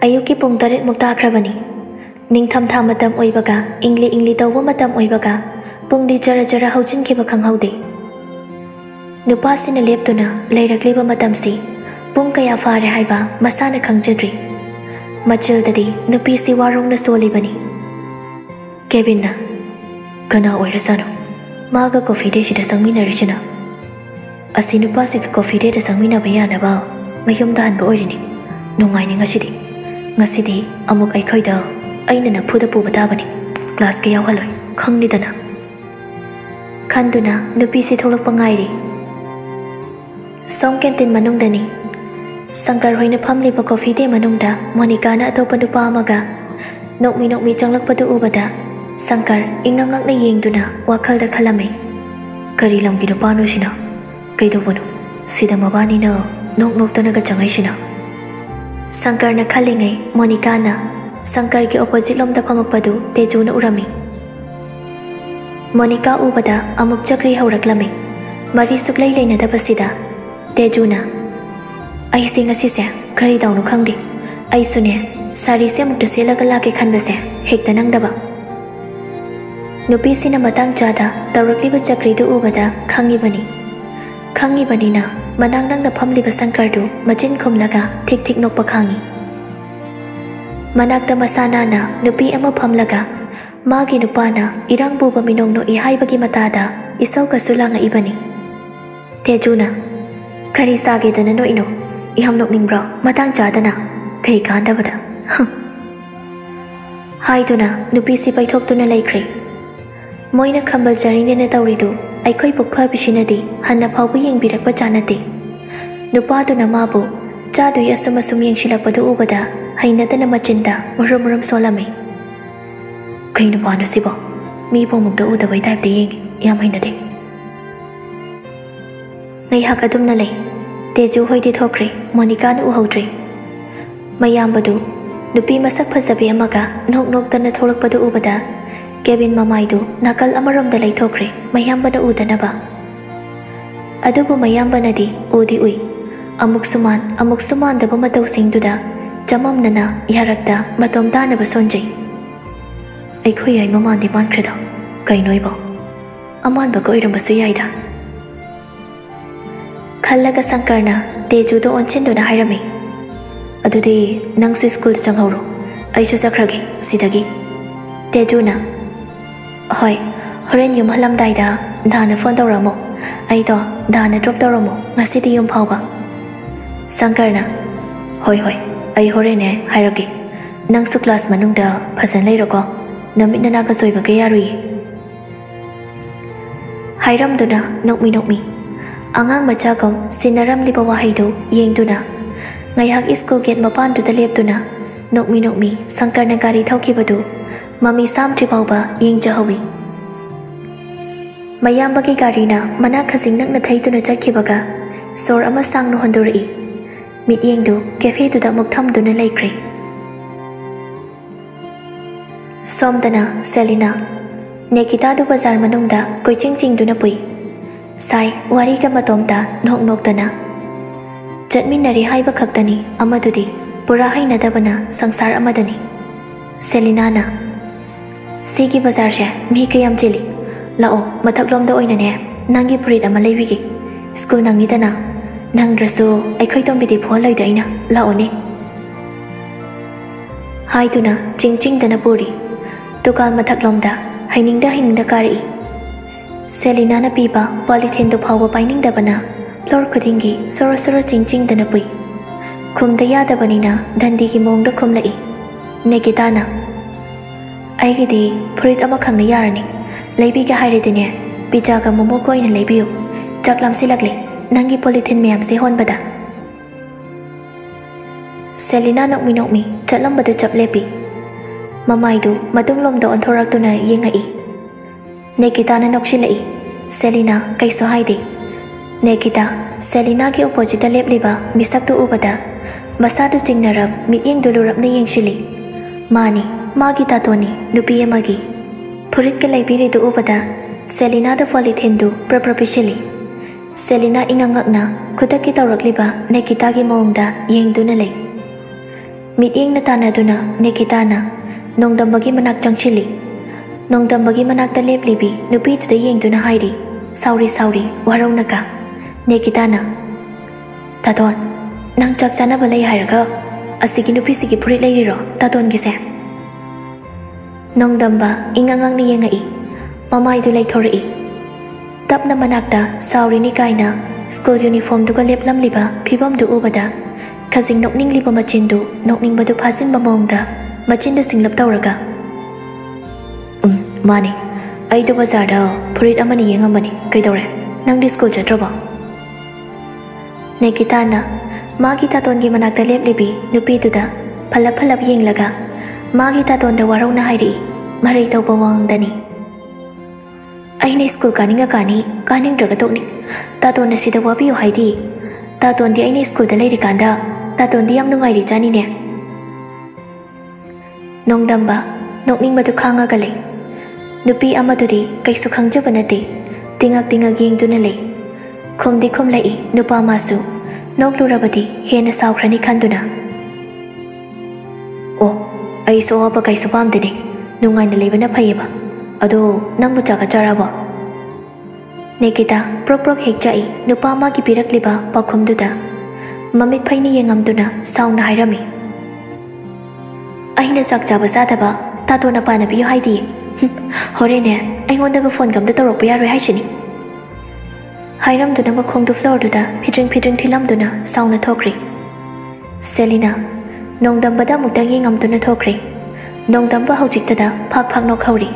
Ayuki pung tarit muktakrabani. Ningtham tha matam oibaga, ingli tawba matam oibaga, pung di jara jara haujin kiba khanghaude. Nupasina leptuna leirakliba matamsi, pung kaya fare haiba masana khangjadri. Machildadi nupisi warong na solibani. Kevin na, kana oirasano. Maga coffee day shida sangmina rishina. Asi nupasi ka coffee day da sangmina bayana ba, mayum dahan ba oirini. Nungai ni ngasidi. Ngasidi amuk ay koida ay na nagpuda po batabani. Class kaya waloy, khang ni dana. Kanduna nupisi tholok pangairi. Song kentin manung dani. Sangkar hoy na pamli pa coffee day manung da, Monika na atopa nupa amaga. Nokmi changlak padu ubada. Sangkar ingangak na yengduna wakal da kalame. Kari lang ginupano sina. Kaido bono, sida mabani na nok tanaga changay sina. Sangkar na kalingay, Monika na. Sangkar ki opposite lom da pamagpadu, Teju na urami. Monika ubada amuk chakri hauraklame. Mari suklaylay na dabasida. Teju na. Ay singa sise, kari daw no khangdi. Ay sune, sari se mukta selaga lake khanbase, hekta nang daba. Nupisi na matang chada, tawrakliba chakri du ubada, khangibani. Khangibani na, manang nang na pamliba Sangkar du, machin khumlaga, tik nok pakhangi. Manakta masana na, nupi ama pamlaga, magi nupana, irang buba minong no ihay bagi matada, isaw kasulanga ibani. Teju na, kari sage da na no ino, ihamnok ningbra, matang chada na, kay kanda bada. Hay tu na, nupisi paitok tu na laikri. Moina khambal jaring na tawridu, ay ko'y pagpabishinadi, hanap hawi yung birak pa janati. Nupado na mabu, jado y asumasum yung silapado ubada, hay nata na machinda, marum solame. Kay nupano sibo, mi po mugda udaway type di yung yamay na di. Ngay hakadum na lay, Teju hoy di thokre, Monika na uhaudre. Mayambadu, nupi masak pasabi amaga, nok ta na tholak pado ubada, Kevin mamaydu nakal amaram da laithokre mayamba na uda na ba. Adubo mayamba na di udi ui. Amuk suman da ba mataw singduda jamam na na iharakda matom da na ba sonjay. Ay kuya ay maman di man kreda. Kay noy ba? Aman ba ko iram basuyay da. Khallaga Sangkar na Teju do onchen do na hairami. Adudi nang su school changhawro. Ay su sakragi sidagi. Teju na Hoy, horen yum halam daida, dana phone tawramo. Ay do, dana drop tawramo, ngasidi yum phawba. Sangkar na, hoy, ay horen hairagi. Nang su class manung da, phasan lay roko, namit na nakasoy ba kaya rui. Hairam do na, nokmi. Angang machagom, sinaram liba wahay do, yeng do na. Ngayhag school gate mapan do dalip do na, nokmi, Sangkar na gari thawki ba do. Mami sam tripauba yeng jahawi. Mayamba ki gari na manak khasing nak na thaitu na chakhibaga sor ama sang no hondori. Mit yeng du cafe tu da muktham du na laikre. Somdana Selina Nekita du bazar manung da koi ching du na pui. Sai wari ka matom ta nok dana. Jatminari hai ba khaktani amadudi pura hai na dabana sangsar amadani. Selina na Sigi bazar she mi kayam chili. Lao mathak lom da oina ne nangi purit ama leibigi. School nang ni dana. Nang drasu ay khoi tom bidi phol loi daina. Lao ne. Hai tu na ching dana puri. Tukal mathak lom da haining da kari. Selina na pipa polythene do phawa paining da bana. Lor kudingi soro ching dana pui. Khum da ya da banina dandi ki mong da khum lai. Nekita na Aigidi purit ama khang na yarani. Leibi ka hairidine pija ka momo ko ina leibiu. Chaklam silakle nangi polythene mayam se hon bada. Selina nokmi chatlam badu chaplepi. Mamai du matung lom do onthorak tu na yengai. Nekita na nokshilai. Selina kai so haidi. Nekita Selina ki opposite lepliba misak tu ubada. Masadu singnarab mit yeng dulurap na yeng shili. Mani Magi tatoni nupi magi. Purit ka laibiri do ubada. Selina da polythene du prapropishili. Selina ingangak na kuda ki tawrakliba Nekita ki maong da yeng du na lay. Mityengna tanaduna Nikitana Nongdambagi manak changchili Nongdambagi manakta leplibi nupiduda yengduna hairi Sauri warawnaka Nikitana Taton nang chak chanaba lei hairaga asigi nupisigi puri leiriro taton gise Nongdamba ingangang ni yengai mamaidu leithori tapna manakta sauri ni kaina school uniform duga leplam liba phibam du ubada khazing nokning liba machindu nokning badu phasin bamongda machindu singlap tawraga mani aidu bazar da phurit amani yengamani kaidore nang di school chatroba Nikitana Magi tatongi manakta leplibi nupiduda phalap yenglaga Magi tatonda warawna hairi marai tawba wangdani Aina school kaninga kaning draga tokni tatonna sida wabiyo haidi tatondi aina school da leiri kanda tatondi yam nungairi chani ne Nongdamba nokning madu khanga gale nupi amadudi kaisu khangjaba nate tingak yengduna lei khomdi khomlai nupa masu Noklurabadi hena saukrani khanduna O ai so aba kai so pamdeni nungai na lebana phayeba ado nangbu chaka charaba Nikita prok hekjai nupa ma ki pirakliba pakhumduda mamit phaini yengamduna sauna hairami Aina chak chaba sadaba tato na pana biyo haidi horene aingondaga phone gamda tawrokpa yaroi haishini Hairamduna makhongdu floorduda phidring thilamduna sauna thokri Selina Nongdambada mukdang yengamduna thokri Nongdamba haujiktada phak nokhauri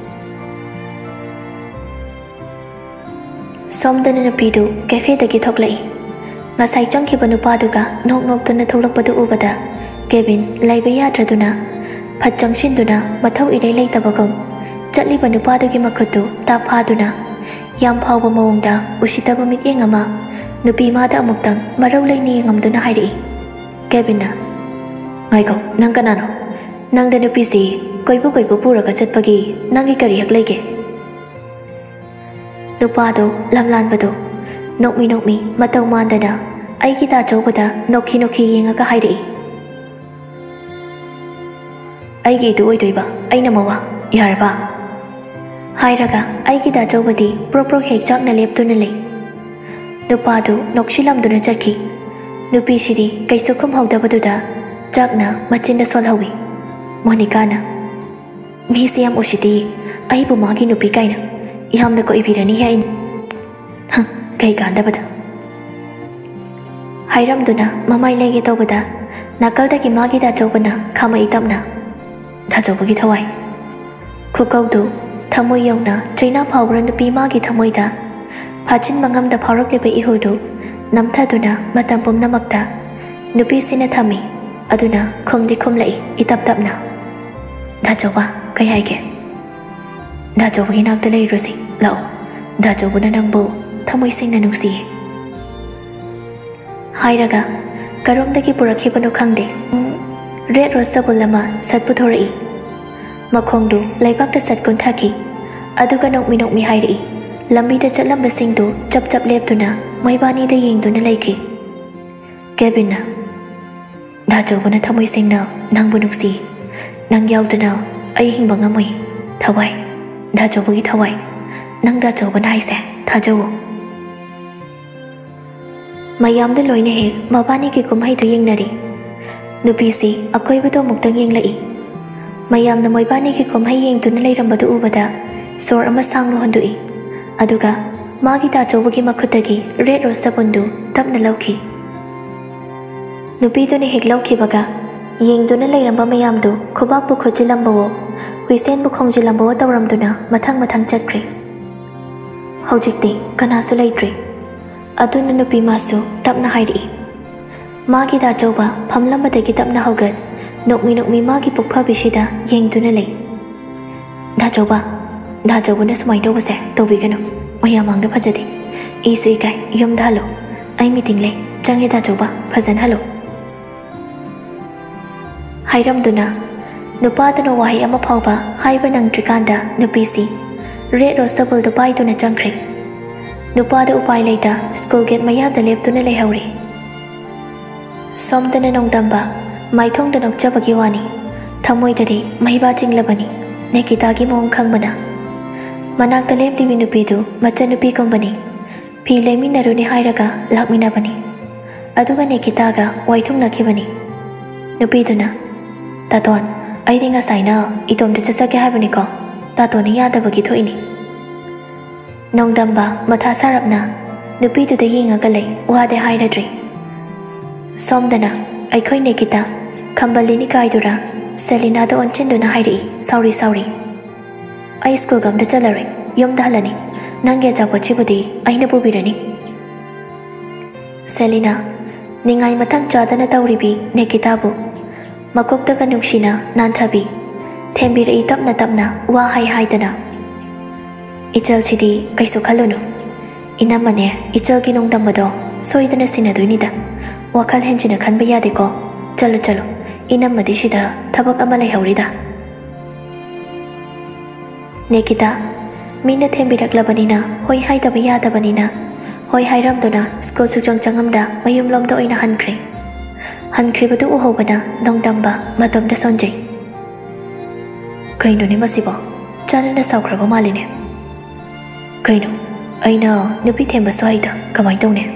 Somdana napidu cafe dagi thoklai Ngasai changkhiba nupaduga nokduna tholakpadu ubada Kevin laiba yadraduna phat changshinduna mathau irei leitabagam chatliba nupadugi makhuttu taphaduna Yam phawba mawngda usitaba mityeng ama nupi mada amuktang marau leini yengamduna hairi Kevina Ngaiko nang kanano nangda nupi si koibu puraga chatpagi nangi kari hak leige Nupado lamlanbado nokmi matau mandana aigi ta chawbada nokhi yengaga hairi Aigi du oidoiba aina mawa yarba Hairaga aigi da chawbadi prok hekchakna leptuna lei Nupadu nokshilamduna chatki Nupi sidi kaisu khumhawdabaduda chakna machinda solhawi Monikana Misi yam usiti aibu magi nupi kaina yamna ko ibirani hain kai gandabada Hairamduna mamai lege tawbada nakaldagi magi da chawbana khama itapna da chawbagi thawai Khukawdu Thamoi yauna China phawra nupi magi thamoida phachin mangamda phawrakliba ihudu namthaduna matam pumnamakta nupi sina thami aduna khomdi khomlai itaptapna dajoba kai haige dajoba hinakta leirusi lao dajobuna nangbu thamoi singna nungsi hairaga karomdagi purakhibanu khangde red rose bulama satputhorai Makhongdu laibakta satkun thaki aduga nokmi hairi lambida chatlamba singdu chap leptuna maibani da yengduna leiki Kevina Dajobuna thamoi singna nangbu nungsi nang yauduna ai hingba ngamui thawai dajobugi thawai nang dajobuna haise thajowo Mayamda loina he mabani ki kumhai du yengnari Nupisi akoibado muktang yenglai Mayamna moibani ki kumhai yengduna leirambadu ubada sor ama sanglu handui aduga magi dajobagi makhutagi red rose sabundu tapna lauki Nupiduna hek laukibaga yengduna leiramba mayamdu khubakbu khojilambawo huisenbu khongjilambawo tawramduna mathang chatkri Haujikti kanasu leitri aduna nupi masu tapna hairi magi dajoba phamlambadagi tapna haugat nokmi magi pukpha bishida yengduna lei dajobuna sumai tawbase tawbiganu mayamangda phajadi isu ikai yumda halo ai meeting lei change dajoba phajan halo Hairamduna nupaduna wahi ama phawba haiba nangtrikanda nupisi red rose sabul du paiduna changkre nupada upai leita school gate maya da leptuna lehauri Somdana nongdamba maithongda nokjabagi wani thamoidadi maiba jinglabani Nikitagi mong khangmana manakta leptibi nupidu machanupi kumbani phi leiminaruni hairaga lakminabani aduga Nikitaga waithungnakibani nupiduna taton aidi ngasaina itomda chasake habani ko tatoni yadabagi thoini nongdamba matha sarapna nupidu da yingaga lei wade hairadri somdana aikhoi Nikita khambalini kaidura Selina da onchenduna hairi sorry ai school gam da chalare yom dalani nangya japo chibudi aina bubirani Selina ningai matang chadana tawribi Nikita bu makokta ka nungshina nanthabi thembiri tapna wa hai dana ichal chidi kaisu khalunu inamane ichal ki nongdambado soidana sinaduinida wakal henjina khanba yade ko chalo inamadi shida thabak ama leihorida Nikita mina thembiraklabanina hoi haidaba yadabanina hoi hairamduna school sujang changamda mayum lomda oina hankribadu uhobana nongdamba matomda sonjai kaino ni masibo chanana saukraba maline kaino aina nupi themba soida kamai tawne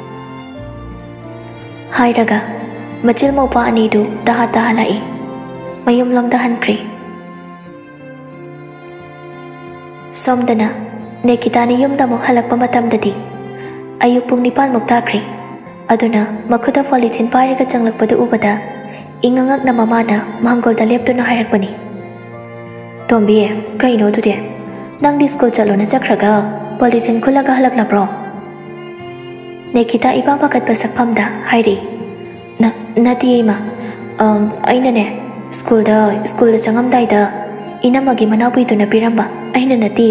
hairaga Machil mopa anidu daha lai mayum lomda hankri somdana Nikita ni yumda mok halakpa matamdadi ayuk pung nipan mok takri aduna makhuda polythene pairaga changlakpadu ubada ingangak na mamana manggolda leptuna hairakpani tombi kaino dude nang di school chalona chakraga polythene khulaga halaklabro Nikita iba bakat pasakpamda hairi Nati ima aina ne school da changamdai da inamagi manawpi tu na piramba aina nati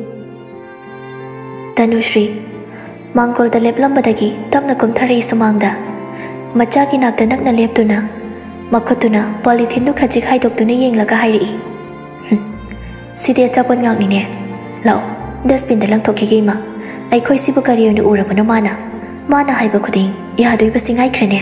Tanushri mangkol da leplambadagi tapna kumthari sumangda machaki nakta nakna leptuna makhutuna polythene nu khajik haidoktuna yenglaga hairi side chapon ngakni ne lao dustbin da langthokki ma aikhoi sibu kari onu urabana mana haiba khuding yadoi basingai khrene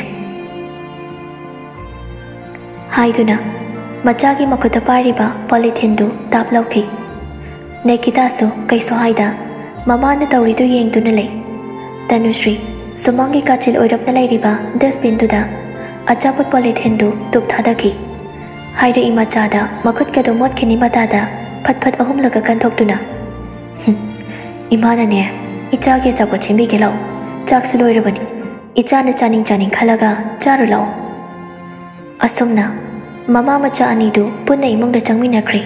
Haiduna machagi makuta pariba polythene du taplauki Nikita su kaiso haida mamana tawridu yengduna lei Tanushri sumangi kachil oirapna leiriba dustbin du da achaput polythene du tup thadaki haira imachada makut kado mot khini matada phat ahum laga kanthokduna imana ne ichage achaput chembi gelau chak su loirabani ichana chaning khalaga charu lau Asumna mama macha anidu punna imungda changminakri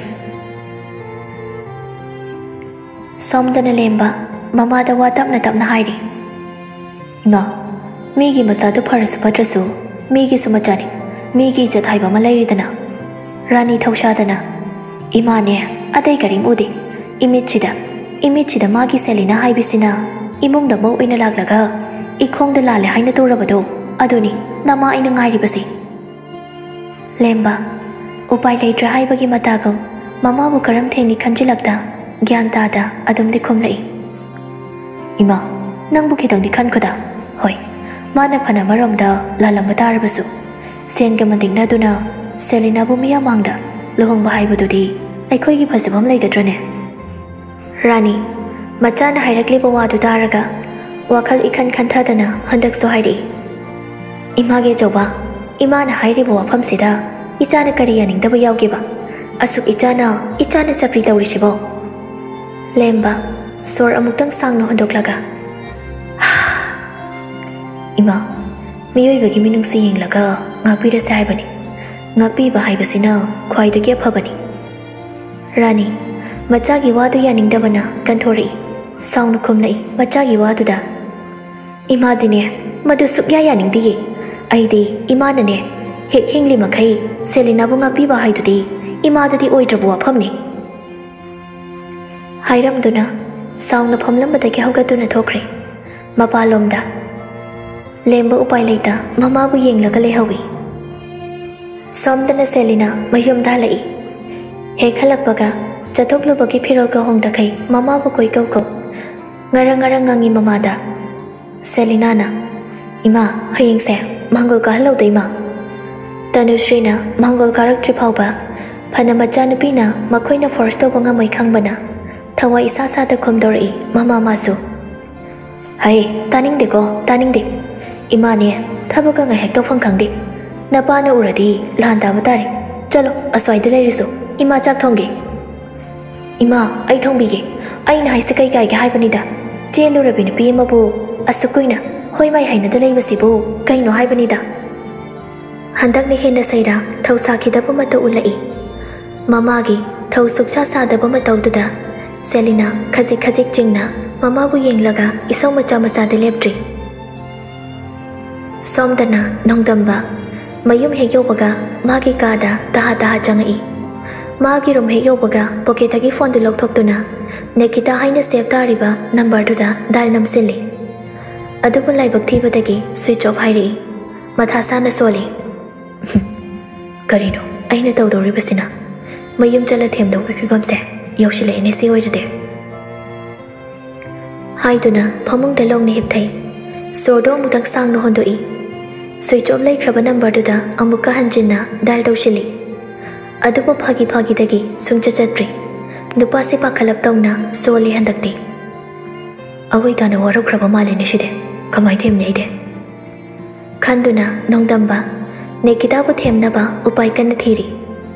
somdana lemba mama da watapna tapna hairi ima migi masadu pharasu patrasu migi sumachani migi jathaiba malairidana rani thaushadana ima ne adai karim ude imichida magi Selina haibisina imungda mau ina laglaga ikhongda lale haina turabado aduni nama ina ngairibasi Lemba upai leitra haibagi matagam mama bu karam thengni khanjilakta gyan tada adum dikhum lai ima nang bu khidang dikhan khoda hoi mana phana maromda lalamba tarabasu sen gamanding na duna Selina bu miya mangda lohong ba haibadudi aikhoi gi phasabam leigadrane Rani machana hairakli ba wadu taraga wakhal ikhan khanthadana handak so hairi image joba Imana hairi bo wafam sida ichana kariya ningdaba yawgiba asuk ichana chapri tawrisibo lemba sor amuktang sangno hondoklaga ima miyoibagi minungsi yenglaga ngakpira se haibani ngakpiba haibasina khwaidagi aphabani Rani machagi wadu yaningdabana kanthori saunu khumlai machagi waduda ima dine madu sukya yaningdige Aidi imana ne hek hingli makai Selina bu ngakpiba haidudi imadadi oidrabu wafamni hairamduna saungna phamlambadagi haugatuna thokre mapalomda lemba upai leita mama bu yenglaga lehawi somdana Selina mayumda lai hek halakbaga chathokluba firol ka hongda kai mama bu koi kau ngarang ngangi mamada Selina na ima hayeng se manggol ka halo dai ma Tanushrina Mangol Karakter Pauba, Panamachan Pina, Makoina Forsto Bangamai Kangbana, Tawa Isasa the Komdori, Mama Masu. Hey, Tanning de go, Tanning de Imani, Tabukanga Hector von Kandi, Napana Uradi, Landa Vatari, Jalo, Aswai de Leriso, Ima Chak Tongi. Ima, I Tombigi, I Naisaka Hybanida, Jail Rabin, Pimabu, Asukuina, Hoi my Haina de Lavasibu, Kaino Hybanida. Handak ni Hina Saida, Tausaki the Pumata Ulai. Mamagi, Tausuksa Sada Bumata Duda, Selina, Kazik Jingna, Mama Buying Laga, Isomachamasa de Leptri. Somdana, Nongdamba, Mayum Heyobaga, Magi Gada, Taha Jangai. Magi Rum Heyobaga, Poketagi Fondulok Toptuna, Nekita Haina Steptariba, Number Duda, Dalnam Silly. Adubulai Baktibatagi, switch off Hairi, Mathasana Soli. Karino, Aina Todo Ribasina. Mayum Jalatim do Pipamse, Yoshile in a seaway today. Haiduna, Pomung the long nipte. So don't mutak sang no hondoi. Switch of lake rubber number to the Amuka Hanjina, Daldo Shili. Adupo Pagi Dagi, Suncha Chatri. Nupasi Pakalaptona, solely handakti. Away done a war of Krabamal initiative. Kamaitim nade. Kanduna, Nongdamba. Nekita would him naba, Upaikan the Thiri.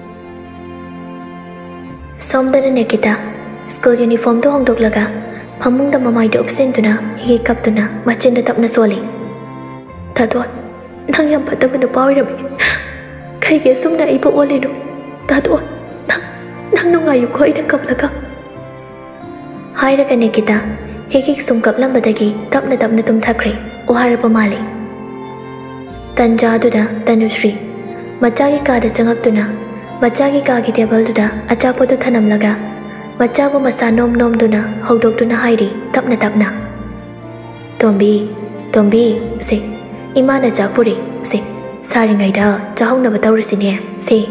Somdana Nekita, school uniform to Hong Doglaga, Pamung the Mamai de Obsentuna, he captuna, Machin the Tapna Soli. Tatot, Nangyam Patam in the power of me. Kaige Sumna Ipo Olino. Tatot, Nanunga you quite a kaplaka. Hairaka Nekita, he kicks some kaplambatagi, Tapna Tapnatum Takri, Uharapamali. Tanja Duda, Tanusri, Machagi Kada Changaptuna, Machagi Kagi table Duda, Achapo to Tanam Laga, Machago Masanom Nom Duna, Hodok Duna Hairi, Tapna. Tombi, say, Imana Japuri, say, Saringaida, Jahona Batorisinia, say.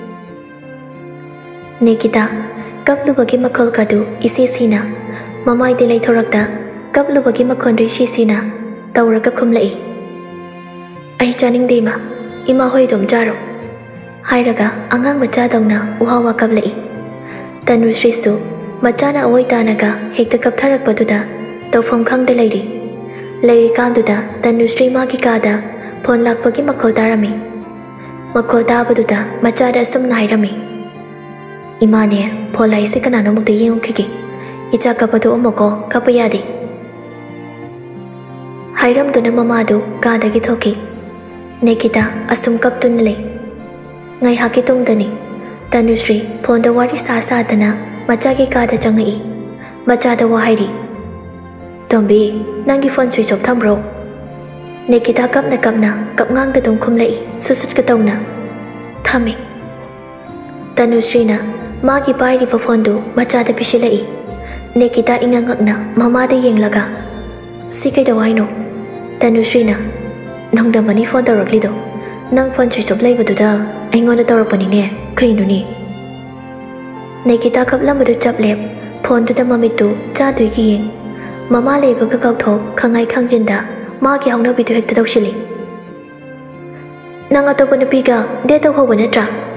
Nikita, Gablubagima Kolkadu, Isisina, Mamai de Latorakta, Gablubagima Kondri Shisina, Tauraka Kumlai. Ay chaning dima, ima hoy dom jaro. Hairaga, angang machadongna, uhawa kablai. Tanusri su, machana away tanaga, hekta kaptarak baduda, tofong kang de lady. Lady kanduda, Tanusri magikada, pon lakpagi makodarami. Makoda baduda, machada sum nairami. Imane, pola isi kanano mugdi yung kiki. Icha kapatu omoko, kapayadi. Hairam duna mamadu, kada gitoki. Nekita asum kaptun le. Ngai hakitung dani. Tanusri ponda wari sasadana machagi kada jangai. Machada wahairi. Tombi nangi phone switch off thambro. Nekita kapna kapngang da dong kumlei susut katongna. Thami. Tanusri na magi pai ri fondu machada pishilai. Nekita ingangakna mamada yeng laga. Sikai da waino. Tanusri na Nongdamani phone directly do. Nang phone switch off labor to the Angona Dorapani ne, Kainuni. Nekita Kaplamadu chap lep, phone to the mamitu, Chadu King. Mama labor kakauto, Kangai Kangjinda, Maki Hong no be to hit the shilly. Nangatopanapiga, Deto Hobanatra.